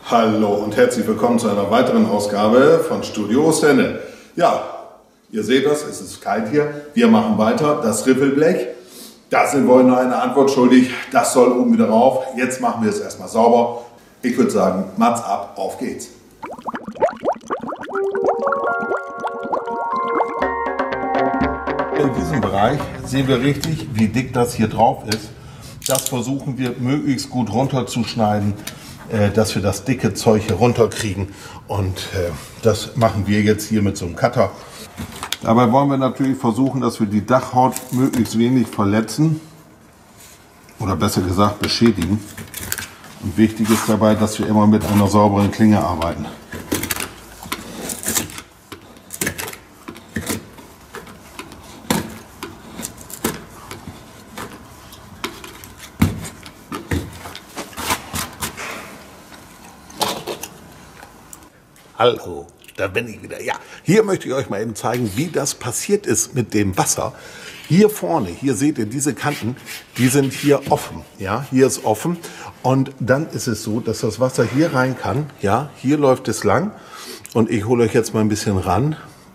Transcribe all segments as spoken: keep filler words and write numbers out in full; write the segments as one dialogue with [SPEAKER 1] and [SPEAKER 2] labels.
[SPEAKER 1] Hallo und herzlich willkommen zu einer weiteren Ausgabe von Studio Ostende. Ja, ihr seht das, es ist kalt hier. Wir machen weiter. Das Riffelblech, da sind wir euch noch eine Antwort schuldig. Das soll oben wieder rauf. Jetzt machen wir es erstmal sauber. Ich würde sagen, Mats ab, auf geht's. In diesem Bereich sehen wir richtig, wie dick das hier drauf ist. Das versuchen wir möglichst gut runterzuschneiden, äh, dass wir das dicke Zeug hier runterkriegen. Und äh, das machen wir jetzt hier mit so einem Cutter. Dabei wollen wir natürlich versuchen, dass wir die Dachhaut möglichst wenig verletzen. Oder besser gesagt beschädigen. Und wichtig ist dabei, dass wir immer mit einer sauberen Klinge arbeiten. Hallo, da bin ich wieder. Ja, hier möchte ich euch mal eben zeigen, wie das passiert ist mit dem Wasser. Hier vorne, hier seht ihr diese Kanten, die sind hier offen. Ja, hier ist offen. Und dann ist es so, dass das Wasser hier rein kann. Ja, hier läuft es lang. Und ich hole euch jetzt mal ein bisschen ran.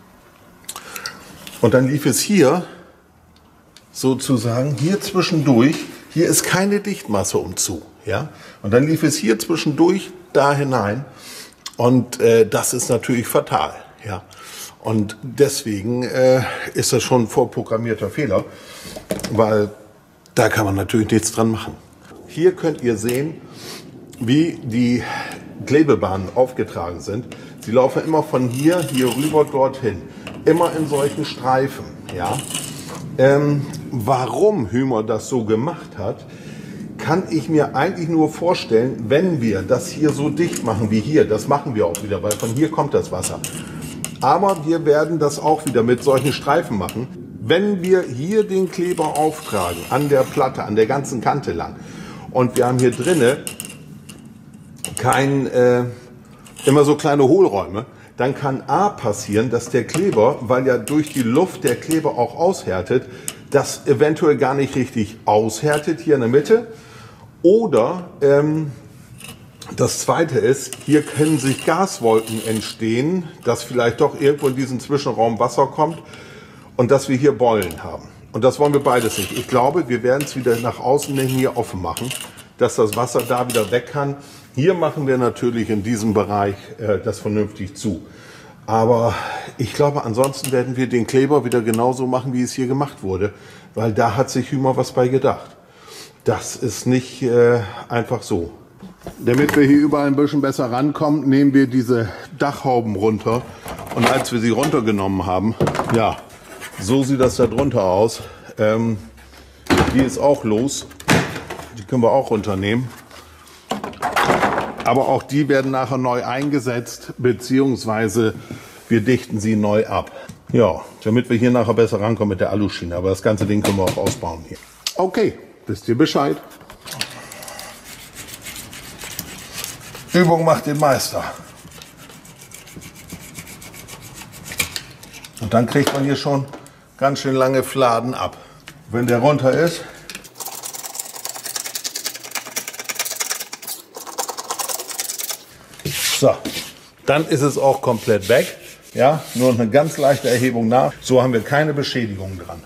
[SPEAKER 1] Und dann lief es hier sozusagen hier zwischendurch. Hier ist keine Dichtmasse umzu. Ja, und dann lief es hier zwischendurch da hinein. Und äh, das ist natürlich fatal, ja. Und deswegen äh, ist das schon ein vorprogrammierter Fehler, weil da kann man natürlich nichts dran machen. Hier könnt ihr sehen, wie die Klebebahnen aufgetragen sind. Sie laufen immer von hier, hier rüber, dorthin. Immer in solchen Streifen, ja. Ähm, warum Hymer das so gemacht hat, kann ich mir eigentlich nur vorstellen, wenn wir das hier so dicht machen wie hier. Das machen wir auch wieder, weil von hier kommt das Wasser. Aber wir werden das auch wieder mit solchen Streifen machen. Wenn wir hier den Kleber auftragen, an der Platte, an der ganzen Kante lang, und wir haben hier drinne kein, äh, immer so kleine Hohlräume, dann kann A passieren, dass der Kleber, weil ja durch die Luft der Kleber auch aushärtet, das eventuell gar nicht richtig aushärtet hier in der Mitte. Oder ähm, das zweite ist, hier können sich Gaswolken entstehen, dass vielleicht doch irgendwo in diesen Zwischenraum Wasser kommt und dass wir hier Beulen haben. Und das wollen wir beides nicht. Ich glaube, wir werden es wieder nach außen hin hier offen machen, dass das Wasser da wieder weg kann. Hier machen wir natürlich in diesem Bereich äh, das vernünftig zu. Aber ich glaube, ansonsten werden wir den Kleber wieder genauso machen, wie es hier gemacht wurde, weil da hat sich Hymer was bei gedacht. Das ist nicht äh, einfach so. Damit wir hier überall ein bisschen besser rankommen, nehmen wir diese Dachhauben runter. Und als wir sie runtergenommen haben, ja, so sieht das da drunter aus. Ähm, die ist auch los. Die können wir auch runternehmen. Aber auch die werden nachher neu eingesetzt, beziehungsweise wir dichten sie neu ab. Ja, damit wir hier nachher besser rankommen mit der Aluschiene. Aber das ganze Ding können wir auch ausbauen hier. Okay, wisst ihr Bescheid. Übung macht den Meister. Und dann kriegt man hier schon ganz schön lange Fladen ab. Wenn der runter ist, so, dann ist es auch komplett weg. Ja, nur eine ganz leichte Erhebung nach. So haben wir keine Beschädigung dran.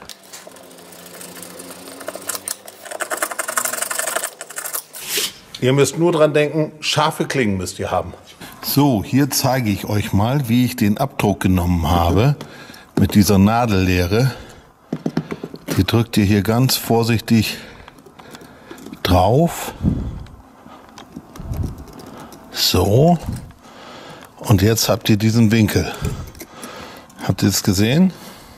[SPEAKER 1] Ihr müsst nur dran denken, scharfe Klingen müsst ihr haben. So, hier zeige ich euch mal, wie ich den Abdruck genommen habe mit dieser Nadellehre. Die drückt ihr hier ganz vorsichtig drauf. So. Und jetzt habt ihr diesen Winkel. Habt ihr es gesehen?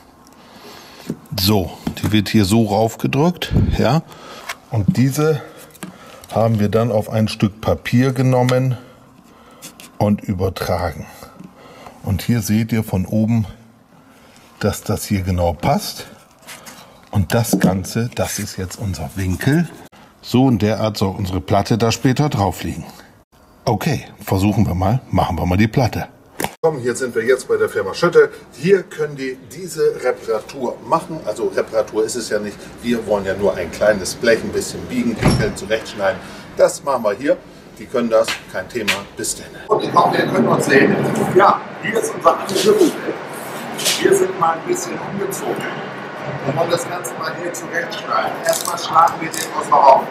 [SPEAKER 1] So, die wird hier so raufgedrückt, ja. Und diese haben wir dann auf ein Stück Papier genommen und übertragen. Und hier seht ihr von oben, dass das hier genau passt. Und das Ganze, das ist jetzt unser Winkel. So in der Art soll unsere Platte da später drauf liegen. Okay, versuchen wir mal, machen wir mal die Platte. Komm, hier sind wir jetzt bei der Firma Schütte. Hier können die diese Reparatur machen. Also Reparatur ist es ja nicht. Wir wollen ja nur ein kleines Blech ein bisschen biegen, pinkeln, zurechtschneiden. Das machen wir hier. die können das, kein Thema, bis dann. Und ich hoffe, ihr könnt uns sehen. Ja, hier ist unser Anschlussfeld. Wir sind mal ein bisschen umgezogen. Wir wollen das Ganze mal hier zurechtschneiden. Erstmal schlagen wir den aus der auf.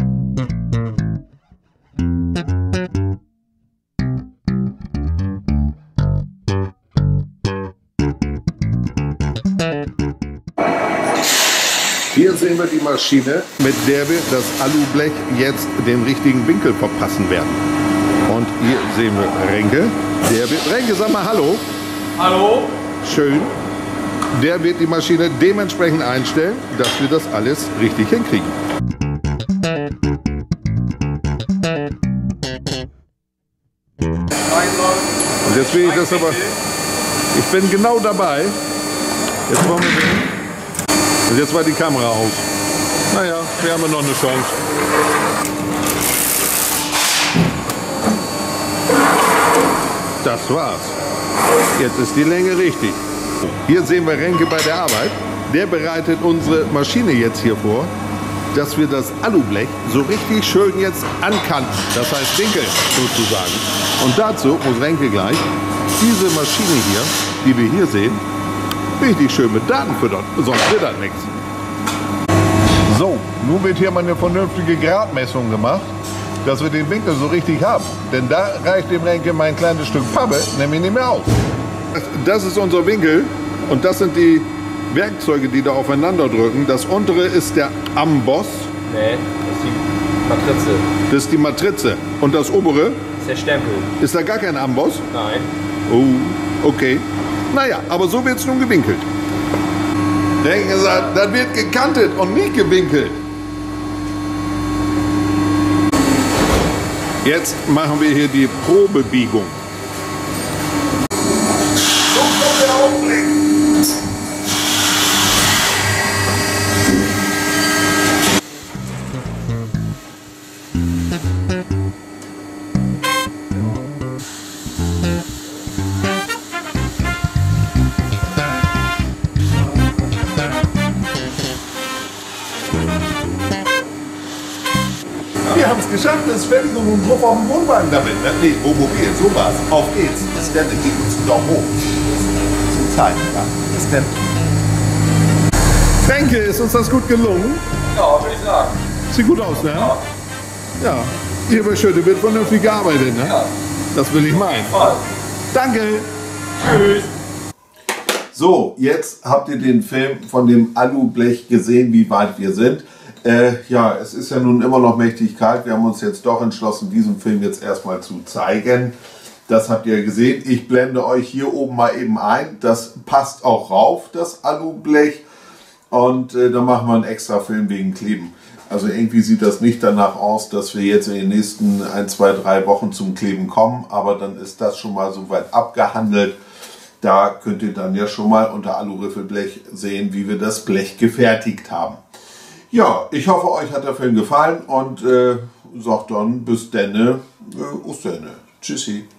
[SPEAKER 1] Hier sehen wir die Maschine, mit der wir das Alublech jetzt den richtigen Winkel verpassen werden. Und hier sehen wir Renke. Der wird, Renke, sag mal Hallo.
[SPEAKER 2] Hallo.
[SPEAKER 1] Schön. Der wird die Maschine dementsprechend einstellen, dass wir das alles richtig hinkriegen. Und jetzt will ich das aber... Ich bin genau dabei. Jetzt wollen wir... Und jetzt war die Kamera aus. Naja, wir haben noch eine Chance. Das war's. Jetzt ist die Länge richtig. Hier sehen wir Renke bei der Arbeit. Der bereitet unsere Maschine jetzt hier vor, dass wir das Alublech so richtig schön jetzt ankanten. Das heißt Winkel sozusagen. Und dazu muss Renke gleich diese Maschine hier, die wir hier sehen, richtig schön mit Daten füttern, sonst wird das nichts. So, nun wird hier mal eine vernünftige Gradmessung gemacht, dass wir den Winkel so richtig haben. Denn da reicht dem Renke mein kleines Stück Pappe nämlich nicht mehr aus. Das ist unser Winkel und das sind die Werkzeuge, die da aufeinander drücken. Das untere ist der Amboss.
[SPEAKER 2] Nee, das ist die Matrize.
[SPEAKER 1] Das ist die Matrize. Und das obere?
[SPEAKER 2] Das ist der Stempel.
[SPEAKER 1] Ist da gar kein Amboss?
[SPEAKER 2] Nein.
[SPEAKER 1] Oh, okay. Naja, aber so wird es nun gewinkelt. Renke gesagt, das wird gekantet und nicht gewinkelt. Jetzt machen wir hier die Probebiegung. So kommt der Augenblick. Wir haben es geschafft, es ist fertig und nun drauf auf dem Wohnwagen damit. Nee, Wohnmobil, sowas. Auf geht's. Bis dann, gib uns einen Daumen hoch. Zum Zeigen, ja. Bis dann. Renke, ist uns das gut gelungen?
[SPEAKER 2] Ja, würde ich sagen.
[SPEAKER 1] Sieht gut aus, ne?
[SPEAKER 2] Ja.
[SPEAKER 1] Ja. Hier bei Schöte wird vernünftig gearbeitet, ne?
[SPEAKER 2] Ja.
[SPEAKER 1] Das will ich meinen.
[SPEAKER 2] Voll.
[SPEAKER 1] Danke.
[SPEAKER 2] Tschüss.
[SPEAKER 1] So, jetzt habt ihr den Film von dem Alublech gesehen, wie weit wir sind. Äh, ja, es ist ja nun immer noch mächtig kalt. Wir haben uns jetzt doch entschlossen, diesen Film jetzt erstmal zu zeigen. Das habt ihr gesehen. Ich blende euch hier oben mal eben ein. Das passt auch rauf, das Alublech. Und äh, dann machen wir einen extra Film wegen Kleben. Also irgendwie sieht das nicht danach aus, dass wir jetzt in den nächsten ein, zwei, drei Wochen zum Kleben kommen. Aber dann ist das schon mal soweit abgehandelt. Da könnt ihr dann ja schon mal unter Aluriffelblech sehen, wie wir das Blech gefertigt haben. Ja, ich hoffe, euch hat der Film gefallen und äh, sagt dann bis denne, äh, Osterne. Tschüssi.